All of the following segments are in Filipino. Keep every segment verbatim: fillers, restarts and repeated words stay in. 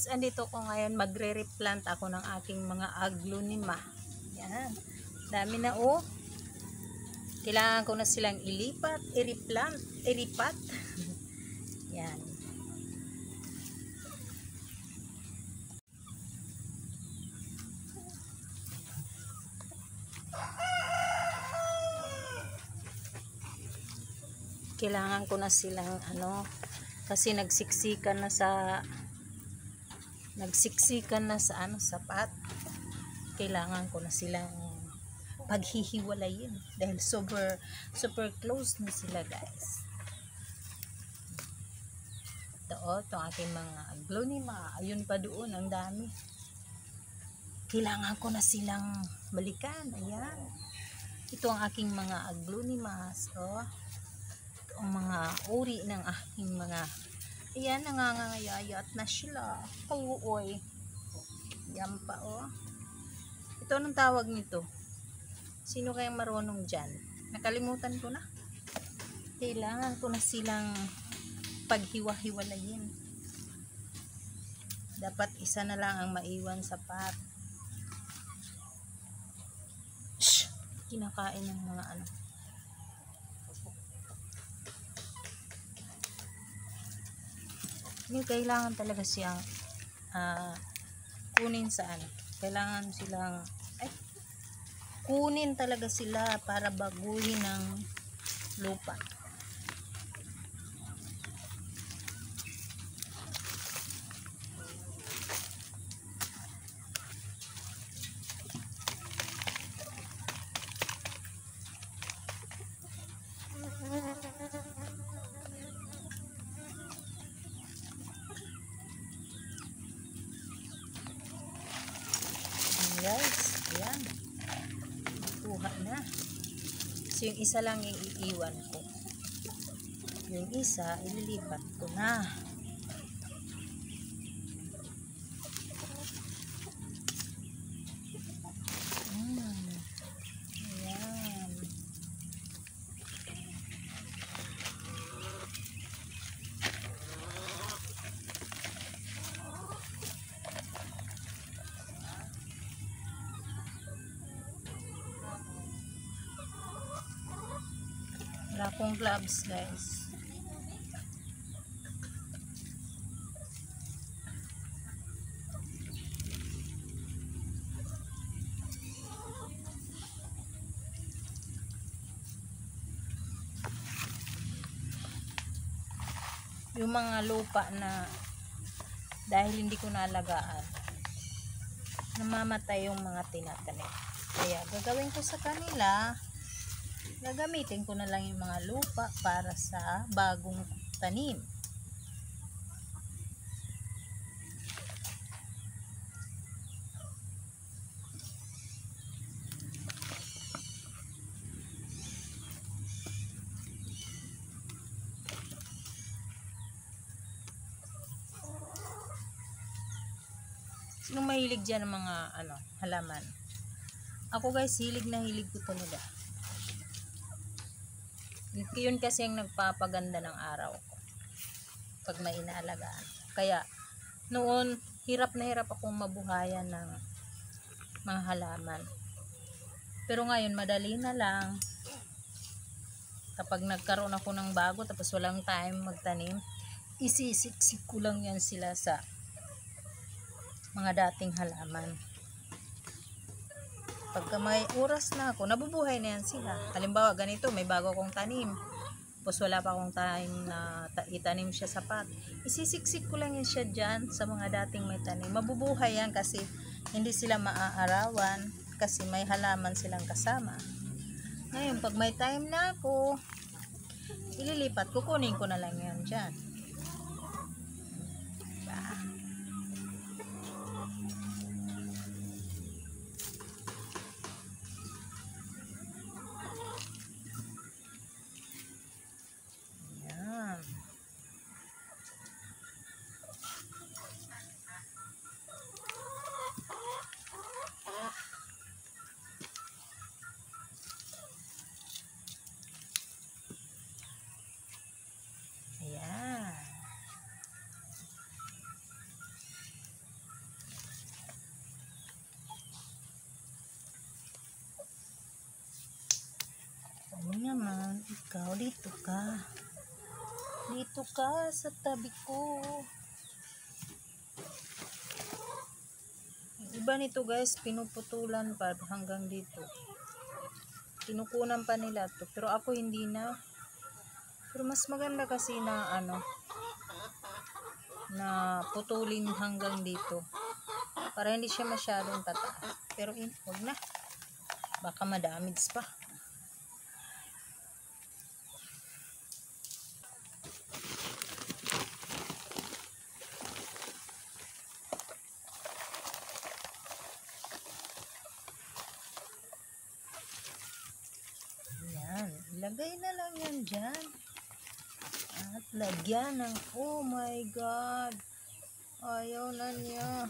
guys, andito ko ngayon, magre-replant ako ng aking mga aglonema. Yan. Dami na oh. Kailangan ko na silang ilipat, i-replant, iripat. Yan. Kailangan ko na silang ano, kasi nagsiksikan na sa nagsiksikan na sa ano, sapat. Kailangan ko na silang paghihiwalayin dahil super super close na sila, guys. Ito oh, itong aking mga aglonema. Ayun pa doon, ang dami. Kailangan ko na silang balikan. Ayan. Ito ang aking mga aglonemas. Oh. Ito ang mga uri ng aking mga, ayan, nangangayayat na sila. Kaluoy. Yan pa oh. Ito, anong tawag nito? Sino kayang marunong dyan? Nakalimutan ko na. Kailangan ko na silang paghiwa-hiwalayin. Dapat isa na lang ang maiwan sa pot. Shhh! Kinakain ng mga ano. Hindi, kailangan talaga siyang uh, kunin sa ano. Kailangan silang ay, kunin talaga sila para baguhin ng lupa. Guys, ayan, kuha na. So yung isa lang yung iiwan ko, yung isa ililipat ko na. Hmm. Ayan. Wala akong gloves, guys. Yung mga lupa na dahil hindi ko naalagaan, namamatay yung mga tinatanim. Kaya gagawin ko sa kanila, gagamitin ko na lang yung mga lupa para sa bagong tanim. Sino mahilig dyan ng mga ano, halaman? Ako, guys, hilig na hilig ko talaga. Yun kasi ang nagpapaganda ng araw ko pag may inaalagaan. Kaya noon hirap na hirap akong mabuhayan ng mga halaman, pero ngayon madali na lang. Kapag nagkaroon ako ng bago tapos walang time magtanim, isisiksik ko lang yan sila sa mga dating halaman. Pagka may oras na ako, nabubuhay na yan sila. Halimbawa, ganito, may bago akong tanim. Tapos wala pa akong time na itanim siya sa pot. Isisiksik ko lang yan siya dyan sa mga dating may tanim. Mabubuhay yan kasi hindi sila maaarawan kasi may halaman silang kasama. Ngayon, pag may time na ako, ililipat, kukunin ko na lang yan dyan. naman, ikaw, dito ka. Dito ka sa tabi ko. Yung iba nito guys, pinuputulan pa hanggang dito. Kinukunan pa nila to. Pero ako hindi na. Pero mas maganda kasi na ano, na putulin hanggang dito. Para hindi siya masyadong tataas. Pero in, huwag na. Baka madamage pa. Yan. Ilagay na lang yan dyan. At lagyan ng, oh my God. Ayaw na niya.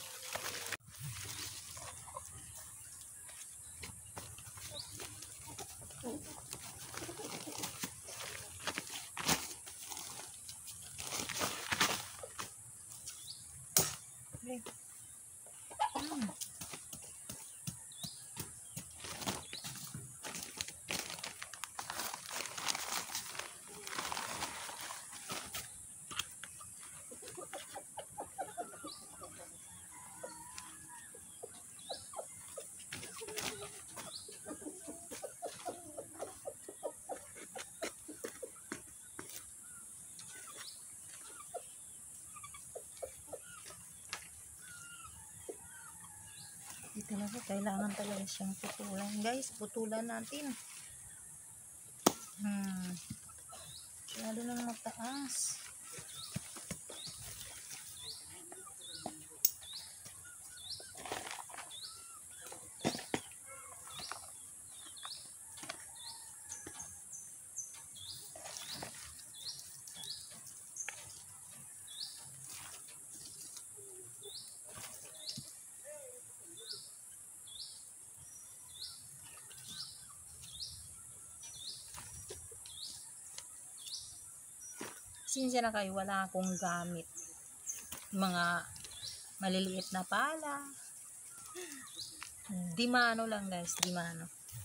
Hmm. Dito na po, kailangan talaga siyang putulan. Guys, putulan natin. Hmm. Lalo nang mataas. Sinsya na kayo, wala akong gamit. Mga maliliit na pala. Dimano lang guys, dimano.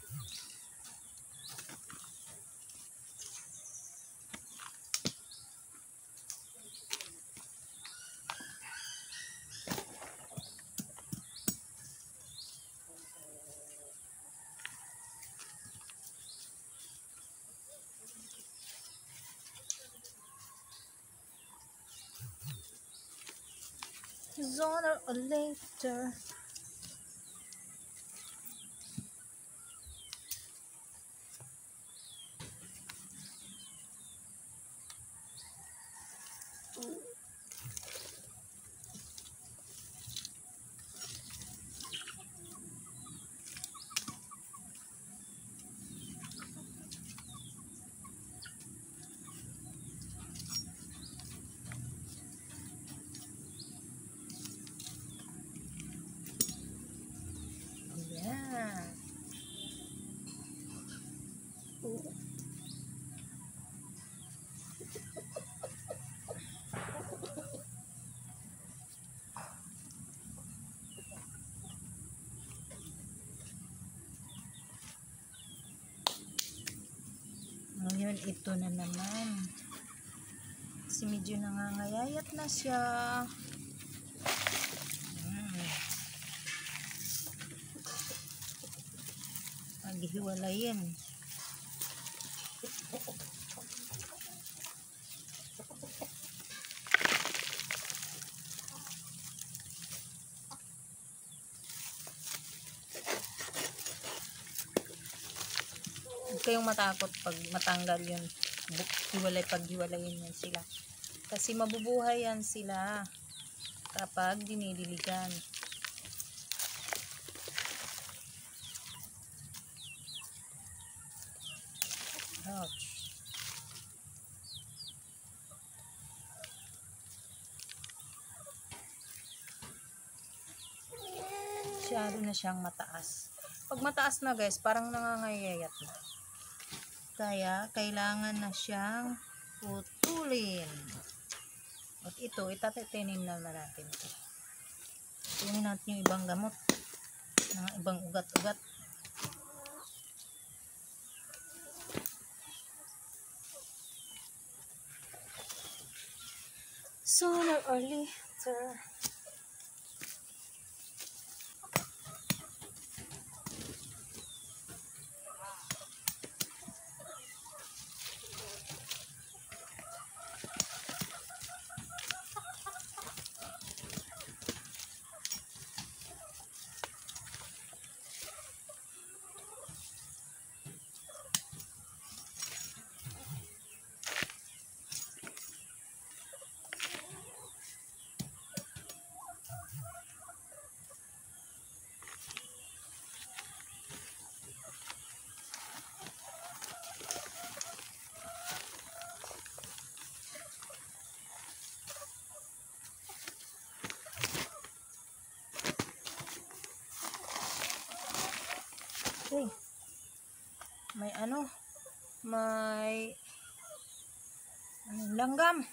Sooner or later. Ngayon, ito na naman. Kasi medyo nangangayayat na siya. Hmm. Maghiwalayin. Huwag kayong matakot pag matanggal yun. Hiwalay, pag hiwalayin yan sila. Kasi mabubuhay yan sila kapag dinidiligan. Ouch. Masyado na siyang mataas. Pag mataas na guys, parang nangangayayat na. Kaya, kailangan na siyang putulin. At ito, itatetinim na natin ito. Tunin natin yung ibang gamot. Mga ibang ugat-ugat. Sooner or later. Okay. May ano, may ano, langgam.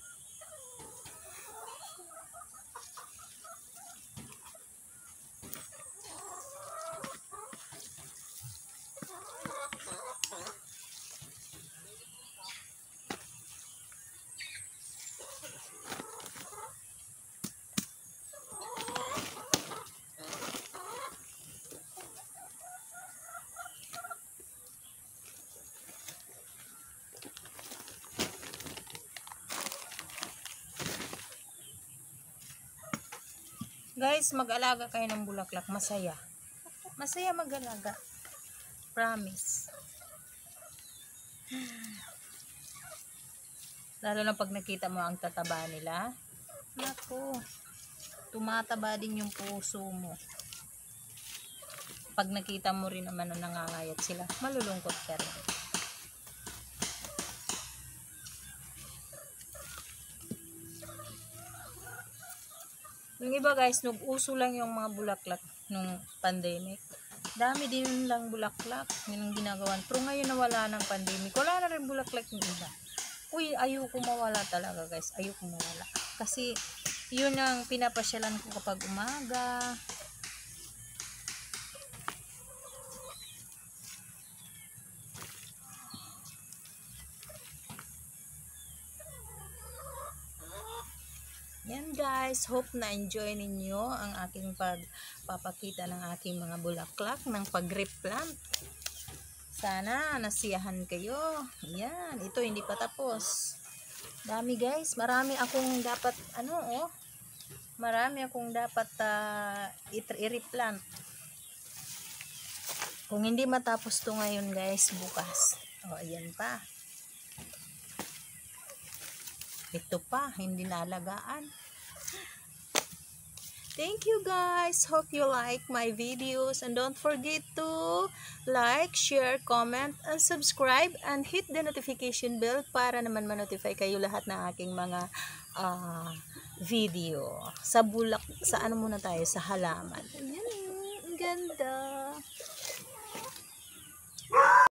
Guys, mag-alaga kayo ng bulaklak. Masaya. Masaya mag-alaga. Promise. Lalo na pag nakita mo ang tataba nila. Naku. Tumataba din yung puso mo. Pag nakita mo rin naman na nangangayat sila, malulungkot ka rin. Yung iba guys, nag-uso lang yung mga bulaklak nung pandemic. Dami din lang bulaklak yung ginagawan. Pero ngayon nawala ng pandemic. Wala na rin bulaklak yung iba. Uy, ayoko mawala talaga guys. Ayoko mawala. Kasi yun ang pinapasyalan ko kapag umaga. Yan guys, hope na enjoy ninyo ang aking pagpapakita ng aking mga bulaklak ng pag-replant. Sana nasiyahan kayo. Yan, ito hindi pa tapos. Dami guys, marami akong dapat ano oh. Marami akong dapat uh, i-replant. Kung hindi matapos to ngayon guys, bukas. Oh, ayan pa. Ito pa, hindi naalagaan. Thank you guys. Hope you like my videos. And don't forget to like, share, comment, and subscribe. And hit the notification bell para naman ma-notify kayo lahat ng aking mga uh, video. Sa bulak, sa ano muna tayo? Sa halaman. Ayan, ang ganda.